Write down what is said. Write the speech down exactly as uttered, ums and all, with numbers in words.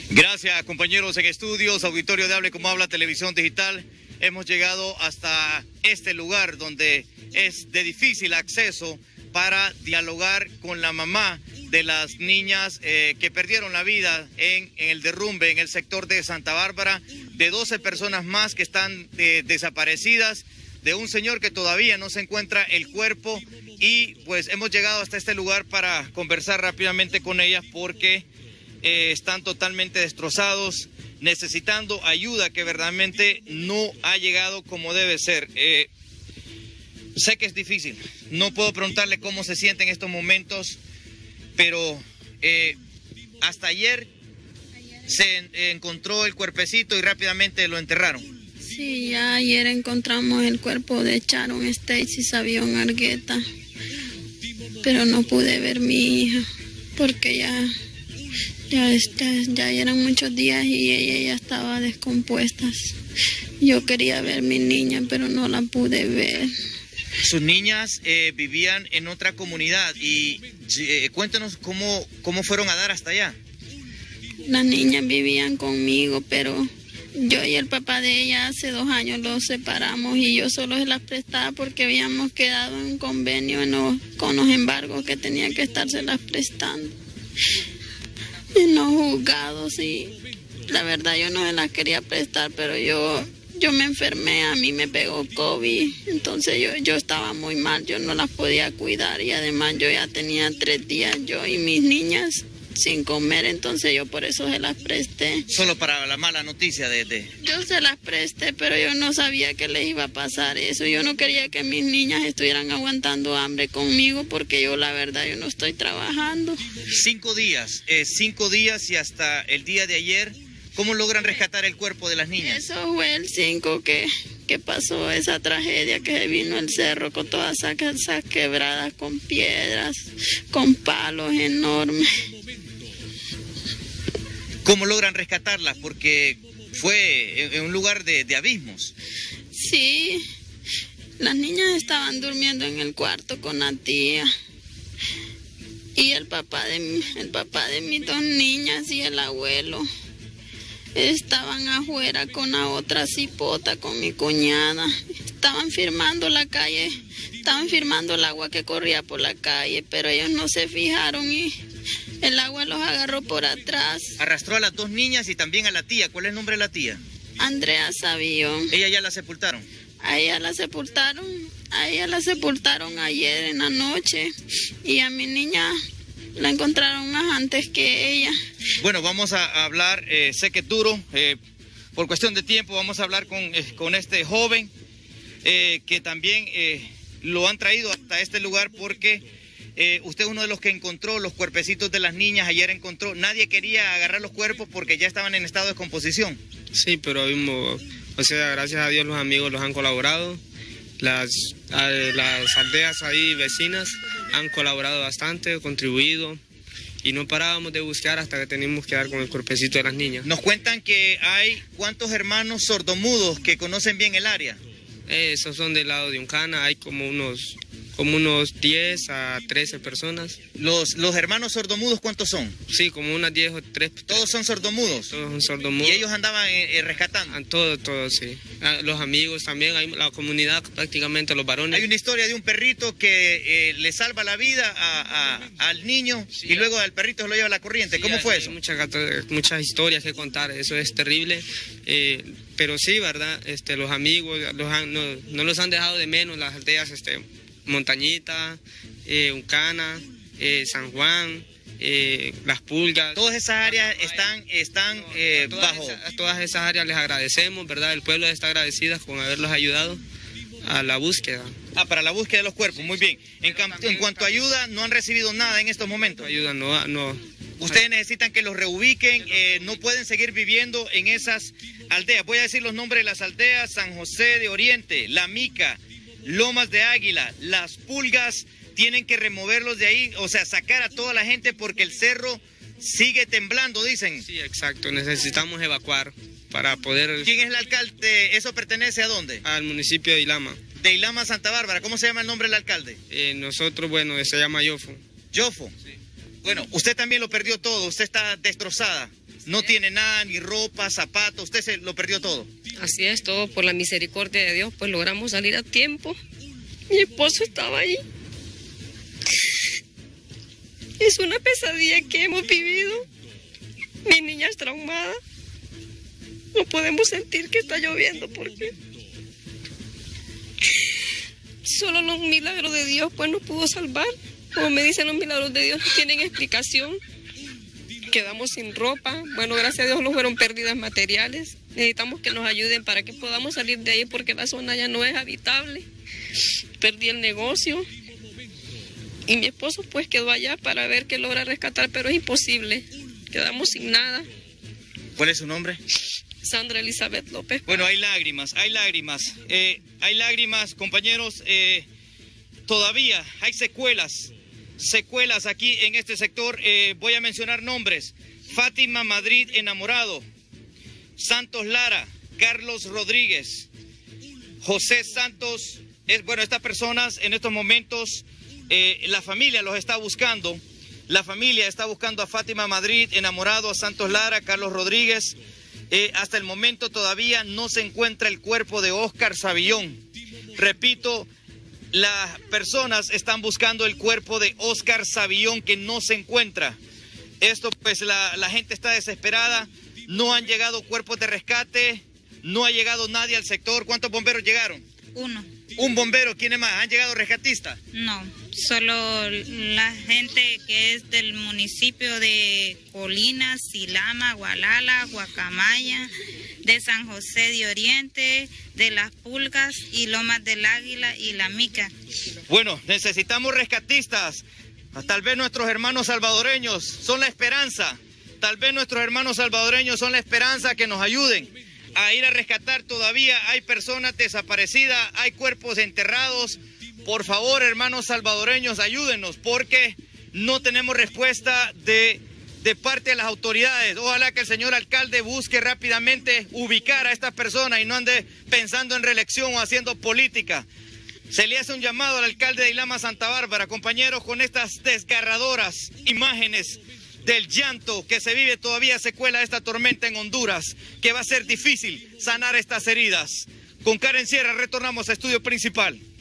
Gracias, compañeros en estudios, auditorio de Hable Como Habla Televisión Digital. Hemos llegado hasta este lugar donde es de difícil acceso para dialogar con la mamá de las niñas eh, que perdieron la vida en, en el derrumbe en el sector de Santa Bárbara, de doce personas más que están eh, desaparecidas, de un señor que todavía no se encuentra el cuerpo, y pues hemos llegado hasta este lugar para conversar rápidamente con ellas porque eh, están totalmente destrozados, necesitando ayuda que verdaderamente no ha llegado como debe ser. Eh, sé que es difícil, no puedo preguntarle cómo se siente en estos momentos, pero eh, hasta ayer se en, encontró el cuerpecito y rápidamente lo enterraron. Sí, ya ayer encontramos el cuerpo de Sharon Stacy Savión Argueta, pero no pude ver mi hija porque ya, ya, ya, ya eran muchos días y ella ya estaba descompuesta. Yo quería ver a mi niña, pero no la pude ver. Sus niñas eh, vivían en otra comunidad y eh, cuéntenos cómo, cómo fueron a dar hasta allá. Las niñas vivían conmigo, pero yo y el papá de ella hace dos años los separamos y yo solo se las prestaba porque habíamos quedado en un convenio en los, con los embargos que tenía que estárselas prestando en los juzgados, y la verdad yo no se las quería prestar, pero yo yo me enfermé, a mí me pegó COVID, entonces yo, yo estaba muy mal, yo no las podía cuidar y además yo ya tenía tres días yo y mis niñas sin comer, entonces yo por eso se las presté. Solo para la mala noticia de... de... Yo se las presté, pero yo no sabía que les iba a pasar eso. Yo no quería que mis niñas estuvieran aguantando hambre conmigo porque yo la verdad yo no estoy trabajando. Cinco días, eh, cinco días y hasta el día de ayer, ¿cómo logran rescatar el cuerpo de las niñas? Eso fue el cinco que, que pasó esa tragedia, que se vino el cerro con todas esas, esas quebradas, con piedras, con palos enormes. ¿Cómo logran rescatarlas? Porque fue en un lugar de, de abismos. Sí, las niñas estaban durmiendo en el cuarto con la tía. Y el papá de, el papá de mis dos niñas y el abuelo estaban afuera con la otra cipota, con mi cuñada. Estaban firmando la calle, estaban firmando el agua que corría por la calle, pero ellos no se fijaron y el agua los agarró por atrás. Arrastró a las dos niñas y también a la tía. ¿Cuál es el nombre de la tía? Andrea Savión. ¿Ella ya la sepultaron? A ella la sepultaron, a ella la sepultaron ayer en la noche y a mi niña la encontraron más antes que ella. Bueno, vamos a hablar, eh, sé que es duro, eh, por cuestión de tiempo vamos a hablar con, eh, con este joven eh, que también eh, lo han traído hasta este lugar porque eh, usted es uno de los que encontró los cuerpecitos de las niñas, ayer encontró, nadie quería agarrar los cuerpos porque ya estaban en estado de descomposición. Sí, pero mismo, o sea, gracias a Dios los amigos los han colaborado, las, a, las aldeas ahí vecinas han colaborado bastante, contribuido, y no parábamos de buscar hasta que teníamos que dar con el cuerpecito de las niñas. Nos cuentan que hay cuántos hermanos sordomudos que conocen bien el área. Eh, esos son del lado de Uncana, hay como unos, como unos diez a trece personas. Los, los hermanos sordomudos, ¿cuántos son? Sí, como unas diez o tres. ¿Todos son sordomudos? Todos son sordomudos. ¿Y ellos andaban eh, rescatando? Todos, todos, sí. Ah, los amigos también, hay la comunidad prácticamente, los varones. Hay una historia de un perrito que eh, le salva la vida a, a, al niño, sí, y luego al perrito se lo lleva a la corriente. Sí, ¿cómo fue eso? Hay muchas, muchas historias que contar, eso es terrible. Eh, pero sí, ¿verdad? Este, los amigos los han, no, no los han dejado de menos, las aldeas, este, Montañita, eh, Uncana, eh, San Juan, eh, Las Pulgas. Todas esas áreas están, están eh, todas bajo. Esa, a todas esas áreas les agradecemos, ¿verdad? El pueblo está agradecido con haberlos ayudado a la búsqueda. Ah, para la búsqueda de los cuerpos, muy bien. En, en cuanto a ayuda, no han recibido nada en estos momentos. Ayuda, no, no. Ustedes necesitan que los reubiquen, eh, no pueden seguir viviendo en esas aldeas. Voy a decir los nombres de las aldeas: San José de Oriente, La Mica, Lomas de Águila, Las Pulgas. Tienen que removerlos de ahí, o sea, sacar a toda la gente porque el cerro sigue temblando, dicen. Sí, exacto, necesitamos evacuar para poder... ¿Quién es el alcalde? ¿Eso pertenece a dónde? Al municipio de Ilama. De Ilama, Santa Bárbara. ¿Cómo se llama el nombre del alcalde? Eh, nosotros, bueno, se llama Yofo. Yofo. Sí. Bueno, usted también lo perdió todo, usted está destrozada. no tiene nada, ni ropa, zapatos, usted se lo perdió todo. Así es, todo por la misericordia de Dios, pues logramos salir a tiempo. Mi esposo estaba ahí. Es una pesadilla que hemos vivido. Mi niña es traumada. No podemos sentir que está lloviendo porque solo los milagros de Dios pues nos pudo salvar. Como me dicen, los milagros de Dios no tienen explicación. Quedamos sin ropa. Bueno, gracias a Dios no fueron pérdidas materiales. Necesitamos que nos ayuden para que podamos salir de ahí porque la zona ya no es habitable. Perdí el negocio. Y mi esposo pues quedó allá para ver qué logra rescatar, pero es imposible. Quedamos sin nada. ¿Cuál es su nombre? Sandra Elizabeth López. Bueno, hay lágrimas, hay lágrimas. Eh, hay lágrimas, compañeros. Eh, todavía hay secuelas. Secuelas aquí en este sector. Eh, voy a mencionar nombres. Fátima Madrid Enamorado, Santos Lara, Carlos Rodríguez, José Santos. Es, bueno, estas personas en estos momentos, eh, la familia los está buscando. La familia está buscando a Fátima Madrid Enamorado, a Santos Lara, Carlos Rodríguez. Eh, hasta el momento todavía no se encuentra el cuerpo de Óscar Savillón. Repito, las personas están buscando el cuerpo de Óscar Savillón que no se encuentra. Esto pues la, la gente está desesperada. No han llegado cuerpos de rescate, no ha llegado nadie al sector. ¿Cuántos bomberos llegaron? Uno. Un bombero. ¿Quiénes más? ¿Han llegado rescatistas? No, solo la gente que es del municipio de Colinas, Silama, Gualala, Guacamaya, de San José de Oriente, de Las Pulgas y Lomas del Águila y La Mica. Bueno, necesitamos rescatistas. Tal vez nuestros hermanos salvadoreños son la esperanza. Tal vez nuestros hermanos salvadoreños son la esperanza que nos ayuden a ir a rescatar. Todavía hay personas desaparecidas, hay cuerpos enterrados. Por favor, hermanos salvadoreños, ayúdenos porque no tenemos respuesta de, de parte de las autoridades. Ojalá que el señor alcalde busque rápidamente ubicar a estas personas y no ande pensando en reelección o haciendo política. Se le hace un llamado al alcalde de Ilama, Santa Bárbara, compañeros, con estas desgarradoras imágenes del llanto que se vive todavía secuela de esta tormenta en Honduras, que va a ser difícil sanar estas heridas. Con Karen Sierra retornamos a estudio principal.